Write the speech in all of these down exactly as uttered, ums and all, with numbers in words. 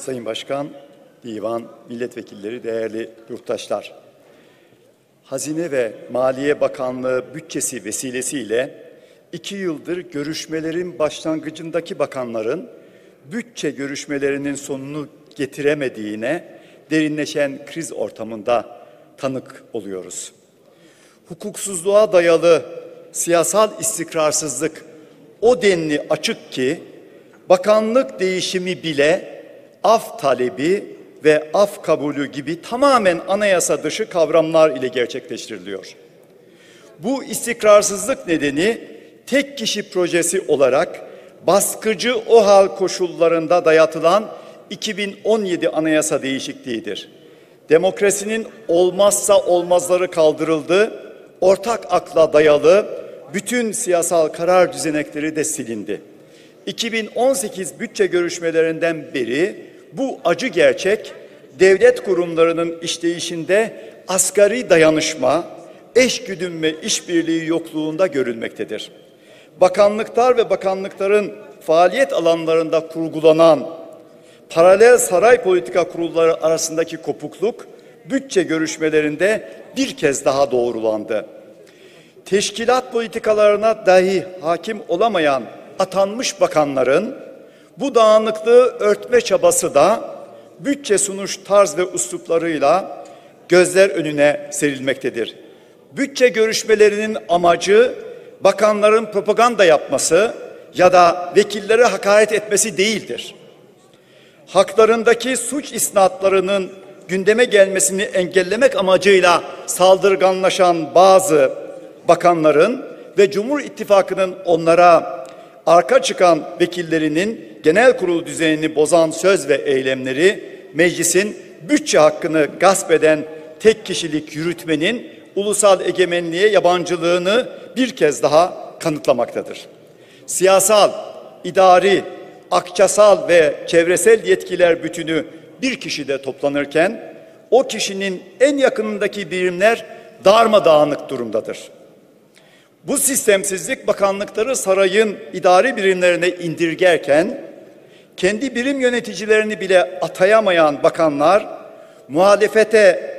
Sayın Başkan, Divan, Milletvekilleri, değerli yurttaşlar. Hazine ve Maliye Bakanlığı bütçesi vesilesiyle iki yıldır görüşmelerin başlangıcındaki bakanların bütçe görüşmelerinin sonunu getiremediğine derinleşen kriz ortamında tanık oluyoruz. Hukuksuzluğa dayalı siyasal istikrarsızlık o denli açık ki bakanlık değişimi bile af talebi ve af kabulü gibi tamamen anayasa dışı kavramlar ile gerçekleştiriliyor. Bu istikrarsızlık nedeni tek kişi projesi olarak baskıcı OHAL koşullarında dayatılan iki bin on yedi anayasa değişikliğidir. Demokrasinin olmazsa olmazları kaldırıldı, ortak akla dayalı bütün siyasal karar düzenekleri de silindi. iki bin on sekiz bütçe görüşmelerinden beri bu acı gerçek devlet kurumlarının işleyişinde asgari dayanışma, eşgüdüm ve işbirliği yokluğunda görülmektedir. Bakanlıklar ve bakanlıkların faaliyet alanlarında kurgulanan paralel saray politika kurulları arasındaki kopukluk bütçe görüşmelerinde bir kez daha doğrulandı. Teşkilat politikalarına dahi hakim olamayan atanmış bakanların bu dağınıklığı örtme çabası da bütçe sunuş tarz ve üsluplarıyla gözler önüne serilmektedir. Bütçe görüşmelerinin amacı bakanların propaganda yapması ya da vekillere hakaret etmesi değildir. Haklarındaki suç isnatlarının gündeme gelmesini engellemek amacıyla saldırganlaşan bazı bakanların ve Cumhur İttifakı'nın onlara arka çıkan vekillerinin genel kurul düzenini bozan söz ve eylemleri meclisin bütçe hakkını gasp eden tek kişilik yürütmenin ulusal egemenliğe yabancılığını bir kez daha kanıtlamaktadır. Siyasal, idari, akçasal ve çevresel yetkiler bütünü bir kişide toplanırken o kişinin en yakınındaki birimler darmadağınık durumdadır. Bu sistemsizlik bakanlıkları sarayın idari birimlerine indirgerken kendi birim yöneticilerini bile atayamayan bakanlar muhalefete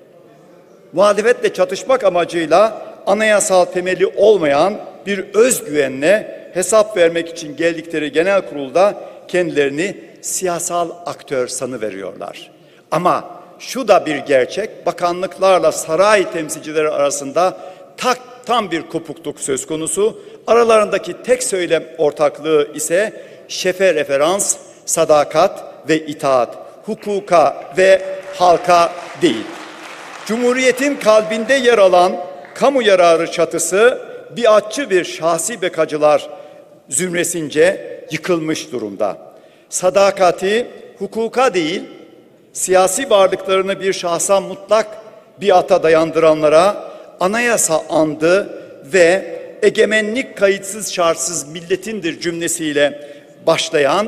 muhalefetle çatışmak amacıyla anayasal temeli olmayan bir özgüvenle hesap vermek için geldikleri genel kurulda kendilerini siyasal aktör sanıveriyorlar. Ama şu da bir gerçek, bakanlıklarla saray temsilcileri arasında tak tam bir kopukluk söz konusu. Aralarındaki tek söylem ortaklığı ise şefe referans, sadakat ve itaat, hukuka ve halka değil. Cumhuriyetin kalbinde yer alan kamu yararı çatısı biatçı bir şahsi bekacılar zümresince yıkılmış durumda. Sadakati hukuka değil, siyasi varlıklarını bir şahsa mutlak biata dayandıranlara anayasa andı ve egemenlik kayıtsız şartsız milletindir cümlesiyle başlayan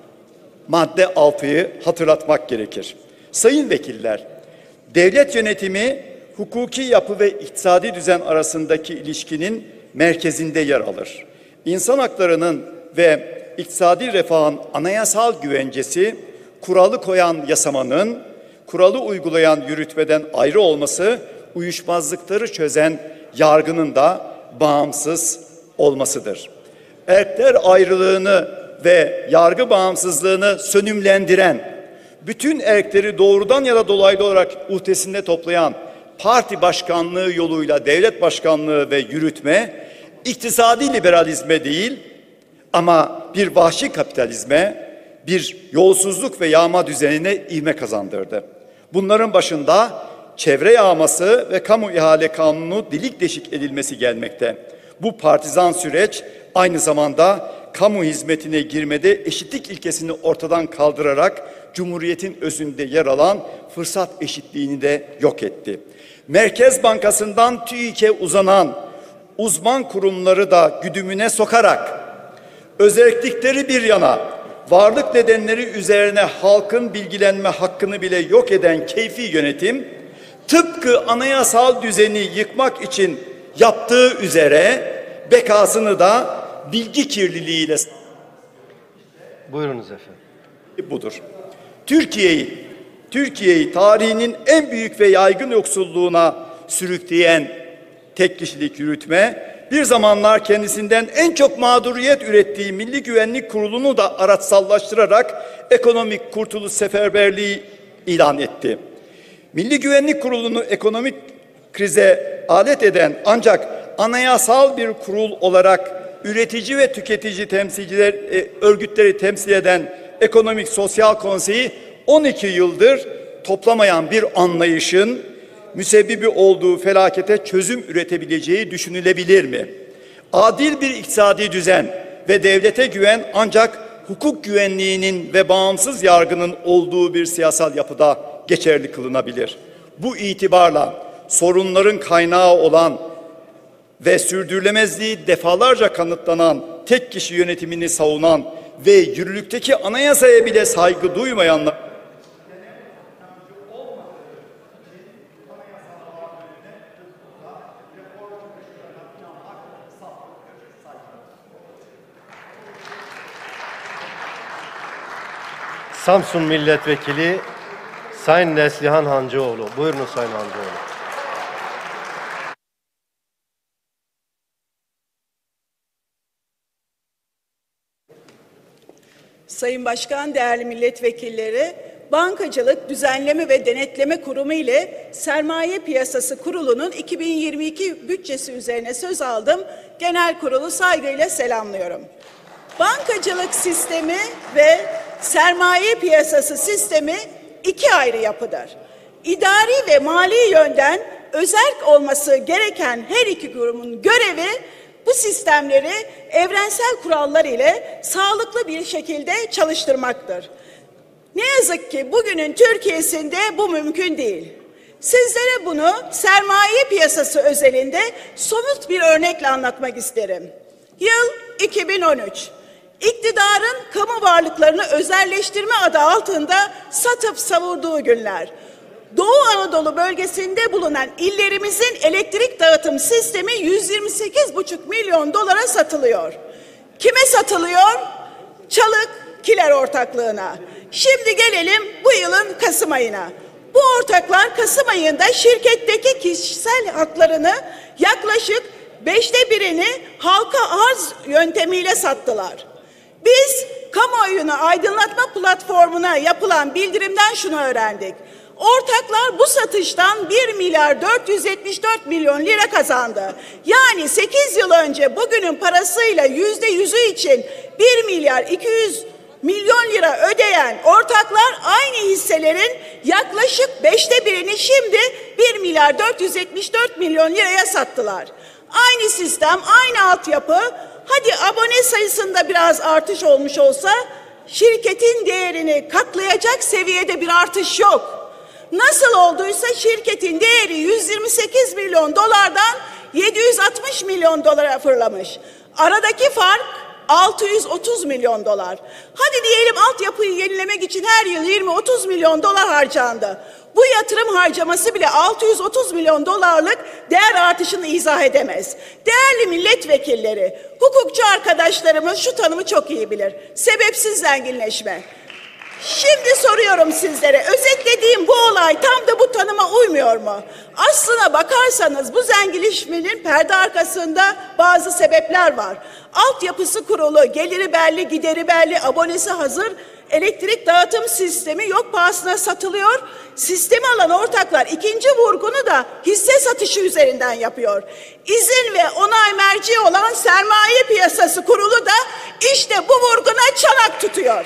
madde altıyı hatırlatmak gerekir. Sayın vekiller, devlet yönetimi hukuki yapı ve iktisadi düzen arasındaki ilişkinin merkezinde yer alır. İnsan haklarının ve iktisadi refahın anayasal güvencesi, kuralı koyan yasamanın, kuralı uygulayan yürütmeden ayrı olması, uyuşmazlıkları çözen yargının da bağımsız olmasıdır. Erkler ayrılığını ve yargı bağımsızlığını sönümlendiren, bütün erkleri doğrudan ya da dolaylı olarak uhdesinde toplayan parti başkanlığı yoluyla devlet başkanlığı ve yürütme, iktisadi liberalizme değil ama bir vahşi kapitalizme, bir yolsuzluk ve yağma düzenine ivme kazandırdı. Bunların başında çevre yağması ve kamu ihale kanunu delik deşik edilmesi gelmekte. Bu partizan süreç aynı zamanda kamu hizmetine girmede eşitlik ilkesini ortadan kaldırarak Cumhuriyet'in özünde yer alan fırsat eşitliğini de yok etti. Merkez Bankası'ndan TÜİK'e uzanan uzman kurumları da güdümüne sokarak özellikleri bir yana varlık nedenleri üzerine halkın bilgilenme hakkını bile yok eden keyfi yönetim tıpkı anayasal düzeni yıkmak için yaptığı üzere bekasını da bilgi kirliliğiyle buyurunuz efendim. Budur. Türkiye'yi, Türkiye'yi tarihinin en büyük ve yaygın yoksulluğuna sürükleyen tek kişilik yürütme, bir zamanlar kendisinden en çok mağduriyet ürettiği Milli Güvenlik Kurulu'nu da araçsallaştırarak ekonomik kurtuluş seferberliği ilan etti. Milli Güvenlik Kurulu'nu ekonomik krize alet eden ancak anayasal bir kurul olarak üretici ve tüketici temsilciler e, örgütleri temsil eden Ekonomik Sosyal Konseyi on iki yıldır toplamayan bir anlayışın müsebbibi olduğu felakete çözüm üretebileceği düşünülebilir mi? Adil bir iktisadi düzen ve devlete güven ancak hukuk güvenliğinin ve bağımsız yargının olduğu bir siyasal yapıda geçerli kılınabilir. Bu itibarla sorunların kaynağı olan ve sürdürülemezliği defalarca kanıtlanan tek kişi yönetimini savunan ve yürürlükteki anayasaya bile saygı duymayanlar Samsun Milletvekili Sayın Neslihan Hancıoğlu. Buyurun Sayın Hancıoğlu. Sayın Başkan, değerli milletvekilleri, Bankacılık Düzenleme ve Denetleme Kurumu ile Sermaye Piyasası Kurulu'nun iki bin yirmi iki bütçesi üzerine söz aldım. Genel kurulu saygıyla selamlıyorum. Bankacılık sistemi ve sermaye piyasası sistemi iki ayrı yapıdır. İdari ve mali yönden özerk olması gereken her iki kurumun görevi bu sistemleri evrensel kurallar ile sağlıklı bir şekilde çalıştırmaktır. Ne yazık ki bugünün Türkiye'sinde bu mümkün değil. Sizlere bunu sermaye piyasası özelinde somut bir örnekle anlatmak isterim. Yıl iki bin on üç. İktidarın kamu varlıklarını özelleştirme adı altında satıp savurduğu günler. Doğu Anadolu bölgesinde bulunan illerimizin elektrik dağıtım sistemi yüz yirmi sekiz buçuk milyon dolara satılıyor. Kime satılıyor? Çalık Kiler ortaklığına. Şimdi gelelim bu yılın Kasım ayına. Bu ortaklar Kasım ayında şirketteki kişisel haklarını yaklaşık beşte birini halka arz yöntemiyle sattılar. Biz kamuoyunu aydınlatma platformuna yapılan bildirimden şunu öğrendik. Ortaklar bu satıştan bir milyar dört yüz yetmiş dört milyon lira kazandı. Yani sekiz yıl önce bugünün parasıyla yüzde yüzü için bir milyar iki yüz milyon lira ödeyen ortaklar aynı hisselerin yaklaşık beşte birini şimdi bir milyar dört yüz yetmiş dört milyon liraya sattılar. Aynı sistem, aynı altyapı. Hadi abone sayısında biraz artış olmuş olsa şirketin değerini katlayacak seviyede bir artış yok. Nasıl olduysa şirketin değeri yüz yirmi sekiz milyon dolardan yedi yüz altmış milyon dolara fırlamış. Aradaki fark altı yüz otuz milyon dolar. Hadi diyelim altyapıyı yenilemek için her yıl yirmi otuz milyon dolar harcandı. Bu yatırım harcaması bile altı yüz otuz milyon dolarlık değer artışını izah edemez. Değerli milletvekilleri, hukukçu arkadaşlarımız şu tanımı çok iyi bilir. Sebepsiz zenginleşme. Şimdi soruyorum sizlere, özetlediğim bu olay tam da bu tanıma uymuyor mu? Aslına bakarsanız bu zenginleşmenin perde arkasında bazı sebepler var. Altyapısı kurulu, geliri belli, gideri belli, abonesi hazır, elektrik dağıtım sistemi yok pahasına satılıyor. Sistemi alan ortaklar ikinci vurgunu da hisse satışı üzerinden yapıyor. İzin ve onay merci olan Sermaye Piyasası Kurulu da işte bu vurguna çanak tutuyor.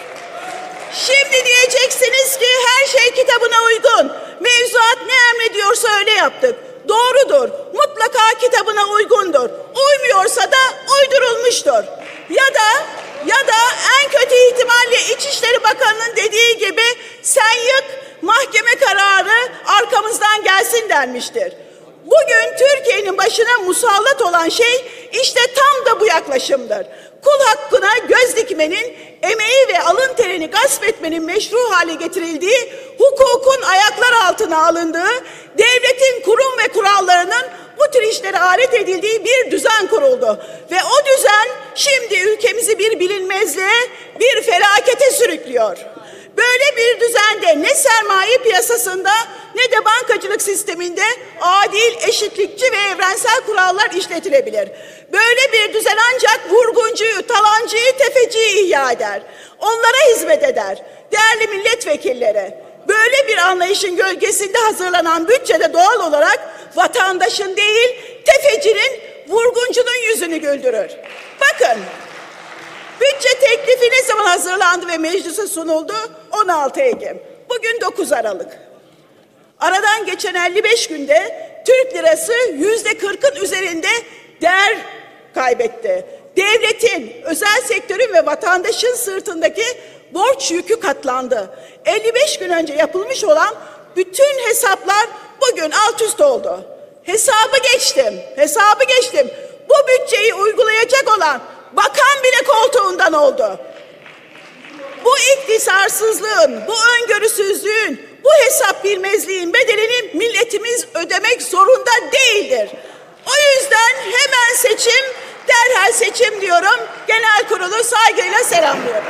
Şimdi diyeceksiniz ki her şey kitabına uygun. Mevzuat ne emrediyorsa öyle yaptık. Doğrudur. Mutlaka kitabına uygundur. Uymuyorsa da uydurulmuştur. Ya da ya da en kötü ihtimalle İçişleri Bakanı'nın dediği gibi sen yık, mahkeme kararı arkamızdan gelsin denmiştir. Bugün Türkiye'nin başına musallat olan şey işte tam da bu yaklaşımdır. Kul hakkına göz dikmenin, emeği ve alın terini gasp etmenin meşru hale getirildiği, hukukun ayaklar altına alındığı, devletin kurum ve kurallarının bu tür işlere alet edildiği bir düzen kuruldu. Ve o düzen şimdi ülkemizi bir bilinmezliğe, bir felakete sürüklüyor. Böyle bir düzende ne sermaye piyasasında ne de bankacılık sisteminde adil, eşitlikçi ve evrensel kurallar işletilebilir. Böyle bir düzen ancak vurguncuyu, talancıyı, tefeciyi ihya eder. Onlara hizmet eder. Değerli milletvekilleri, böyle bir anlayışın gölgesinde hazırlanan bütçede doğal olarak vatandaşın değil, tefecinin, vurguncunun yüzünü güldürür. Bakın, bütçe teklifi ne zaman hazırlandı ve meclise sunuldu? on altı Ekim. Bugün dokuz Aralık. Aradan geçen elli beş günde Türk lirası yüzde kırkın üzerinde değer kaybetti. Devletin, özel sektörün ve vatandaşın sırtındaki borç yükü katlandı. elli beş gün önce yapılmış olan bütün hesaplar bugün alt üst oldu. Hesabı geçtim, hesabı geçtim. Bu bütçeyi uygulayacak olan bakan bile koltuğundan oldu. Bu iktisarsızlığın, bu öngörüsüzlüğün, bu hesap bilmezliğin bedelini milletimiz ödemek zorunda değildir. O yüzden hemen seçim, derhal seçim diyorum. Genel kurulu saygıyla selamlıyorum.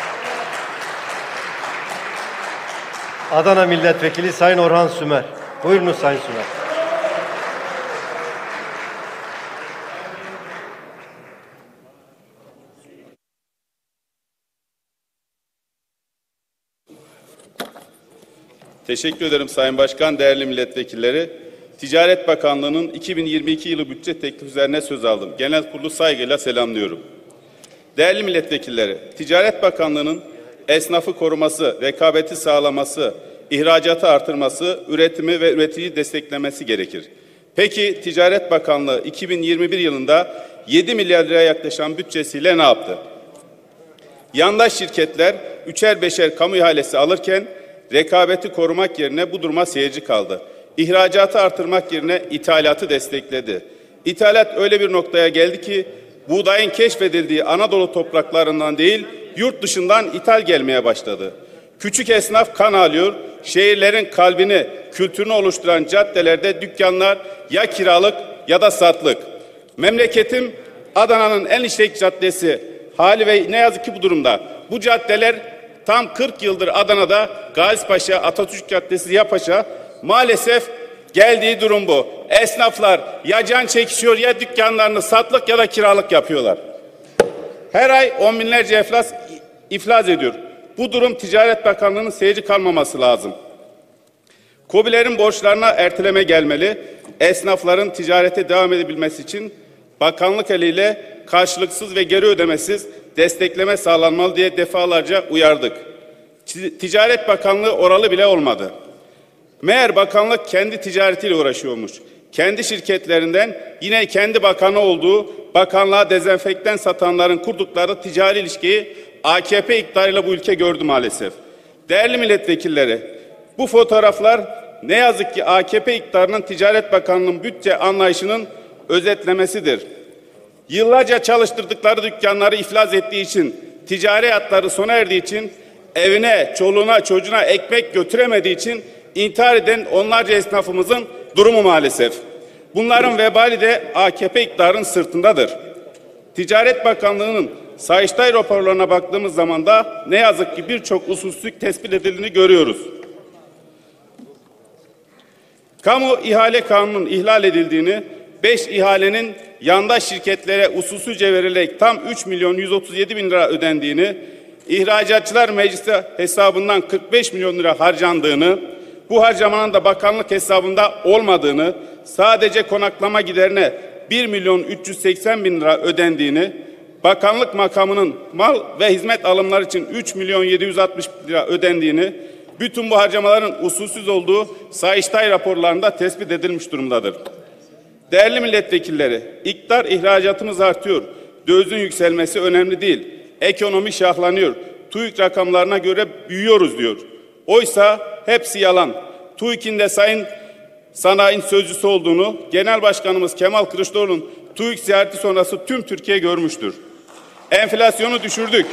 Adana Milletvekili Sayın Orhan Sümer. Buyurunuz Sayın Sümer. Teşekkür ederim Sayın Başkan, değerli milletvekilleri. Ticaret Bakanlığı'nın iki bin yirmi iki yılı bütçe teklifi üzerine söz aldım. Genel kurulu saygıyla selamlıyorum. Değerli milletvekilleri, Ticaret Bakanlığı'nın esnafı koruması, rekabeti sağlaması, ihracatı artırması, üretimi ve üreticiyi desteklemesi gerekir. Peki Ticaret Bakanlığı iki bin yirmi bir yılında yedi milyar liraya yaklaşan bütçesiyle ne yaptı? Yandaş şirketler üçer beşer kamu ihalesi alırken rekabeti korumak yerine bu duruma seyirci kaldı. İhracatı artırmak yerine ithalatı destekledi. İthalat öyle bir noktaya geldi ki buğdayın keşfedildiği Anadolu topraklarından değil, yurt dışından ithal gelmeye başladı. Küçük esnaf kan alıyor, şehirlerin kalbini, kültürünü oluşturan caddelerde dükkanlar ya kiralık ya da satlık. Memleketim Adana'nın en işlek caddesi hali ve ne yazık ki bu durumda. Bu caddeler tam kırk yıldır Adana'da Gazipaşa, Atatürk Caddesi, Ziyapaşa. Maalesef geldiği durum bu. Esnaflar ya can çekişiyor ya dükkanlarını satlık ya da kiralık yapıyorlar. Her ay on binlerce iflas, iflas ediyor. Bu durum Ticaret Bakanlığı'nın seyirci kalmaması lazım. KOBİ'lerin borçlarına erteleme gelmeli. Esnafların ticarete devam edebilmesi için bakanlık eliyle karşılıksız ve geri ödemesiz destekleme sağlanmalı diye defalarca uyardık. Ticaret Bakanlığı oralı bile olmadı. Meğer bakanlık kendi ticaretiyle uğraşıyormuş. Kendi şirketlerinden yine kendi bakanı olduğu bakanlığa dezenfektan satanların kurdukları ticari ilişkiyi A K P iktidarıyla bu ülke gördü maalesef. Değerli milletvekilleri, bu fotoğraflar ne yazık ki A K P iktidarının Ticaret Bakanlığı'nın bütçe anlayışının özetlemesidir. Yıllarca çalıştırdıkları dükkanları iflas ettiği için, ticari hayatları sona erdiği için, evine, çoluğuna, çocuğuna ekmek götüremediği için intihar eden onlarca esnafımızın durumu maalesef. Bunların vebali de A K P iktidarının sırtındadır. Ticaret Bakanlığı'nın Sayıştay raporlarına baktığımız zaman da ne yazık ki birçok usulsüzlük tespit edildiğini görüyoruz. Kamu ihale kanununun ihlal edildiğini, beş ihalenin yandaş şirketlere usulsüzce verilerek tam üç milyon yüz otuz yedi bin lira ödendiğini, İhracatçılar Meclisi hesabından kırk beş milyon lira harcandığını, bu harcamanın da bakanlık hesabında olmadığını, sadece konaklama giderine bir milyon üç yüz seksen bin lira ödendiğini, bakanlık makamının mal ve hizmet alımları için üç milyon yedi yüz altmış lira ödendiğini, bütün bu harcamaların usulsüz olduğu Sayıştay raporlarında tespit edilmiş durumdadır. Değerli milletvekilleri, iktidar ihracatımız artıyor, dövizin yükselmesi önemli değil, ekonomi şahlanıyor, TÜİK rakamlarına göre büyüyoruz diyor. Oysa hepsi yalan. TÜİK'in de Sayın Sanay'ın sözcüsü olduğunu Genel Başkanımız Kemal Kılıçdaroğlu'nun TÜİK ziyareti sonrası tüm Türkiye görmüştür. Enflasyonu düşürdük.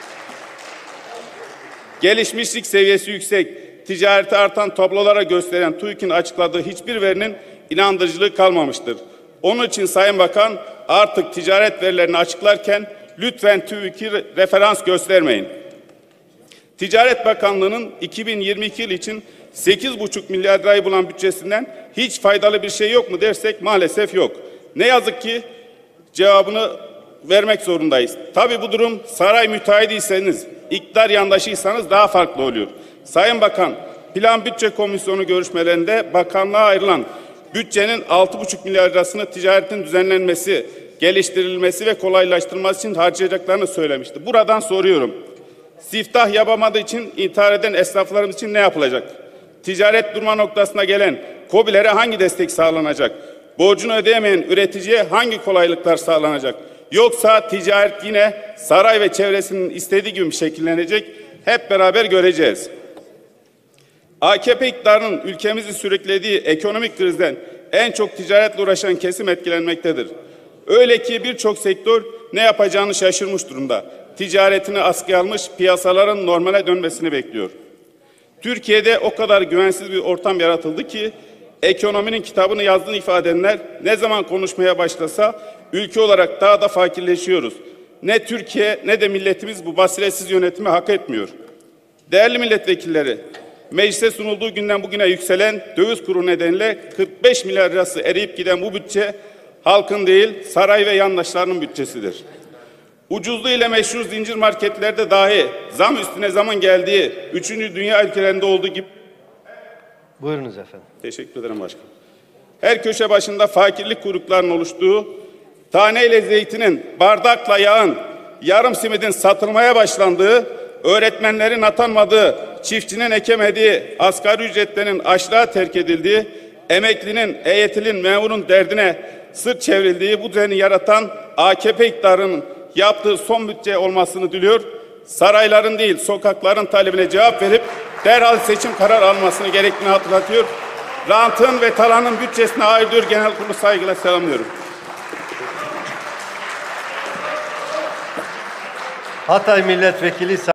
Gelişmişlik seviyesi yüksek, ticareti artan tablolara gösteren TÜİK'in açıkladığı hiçbir verinin inandırıcılığı kalmamıştır. Onun için Sayın Bakan artık ticaret verilerini açıklarken lütfen TÜİK'i referans göstermeyin. Ticaret Bakanlığı'nın iki bin yirmi iki yıl için sekiz buçuk milyar lirayı bulan bütçesinden hiç faydalı bir şey yok mu dersek maalesef yok. Ne yazık ki cevabını vermek zorundayız. Tabii bu durum saray müteahhidiyseniz, iktidar yandaşıysanız daha farklı oluyor. Sayın Bakan, Plan Bütçe Komisyonu görüşmelerinde bakanlığa ayrılan bütçenin altı buçuk milyar lirasını ticaretin düzenlenmesi, geliştirilmesi ve kolaylaştırılması için harcayacaklarını söylemişti. Buradan soruyorum. Siftah yapamadığı için intihar eden esnaflarımız için ne yapılacak? Ticaret durma noktasına gelen KOBİ'lere hangi destek sağlanacak? Borcunu ödeyemeyen üreticiye hangi kolaylıklar sağlanacak? Yoksa ticaret yine saray ve çevresinin istediği gibi şekillenecek? Hep beraber göreceğiz. A K P iktidarının ülkemizi sürüklediği ekonomik krizden en çok ticaretle uğraşan kesim etkilenmektedir. Öyle ki birçok sektör ne yapacağını şaşırmış durumda. Ticaretini askıya almış, piyasaların normale dönmesini bekliyor. Türkiye'de o kadar güvensiz bir ortam yaratıldı ki ekonominin kitabını yazdığını ifade edenler ne zaman konuşmaya başlasa ülke olarak daha da fakirleşiyoruz. Ne Türkiye ne de milletimiz bu basiretsiz yönetimi hak etmiyor. Değerli milletvekilleri, meclise sunulduğu günden bugüne yükselen döviz kuru nedeniyle kırk beş milyar lirası eriyip giden bu bütçe halkın değil saray ve yandaşlarının bütçesidir. Ucuzluğu ile meşhur zincir marketlerde dahi zam üstüne zaman geldiği üçüncü dünya ülkelerinde olduğu gibi. Buyurunuz efendim. Teşekkür ederim başkanım. Her köşe başında fakirlik kuyruklarının oluştuğu, taneyle zeytinin, bardakla yağın, yarım simidin satılmaya başlandığı, öğretmenlerin atanmadığı, çiftçinin ekemediği, asgari ücretlerin açlığa terk edildiği, emeklinin, E Y T'linin, memurun derdine sırt çevrildiği bu düzeni yaratan A K P iktidarının yaptığı son bütçe olmasını diliyor. Sarayların değil, sokakların talebine cevap verip derhal seçim karar almasını gerektiğini hatırlatıyor. Rantın ve talanın bütçesine ayırıyor. Genel kurulu saygıyla selamlıyorum. Hatay Milletvekili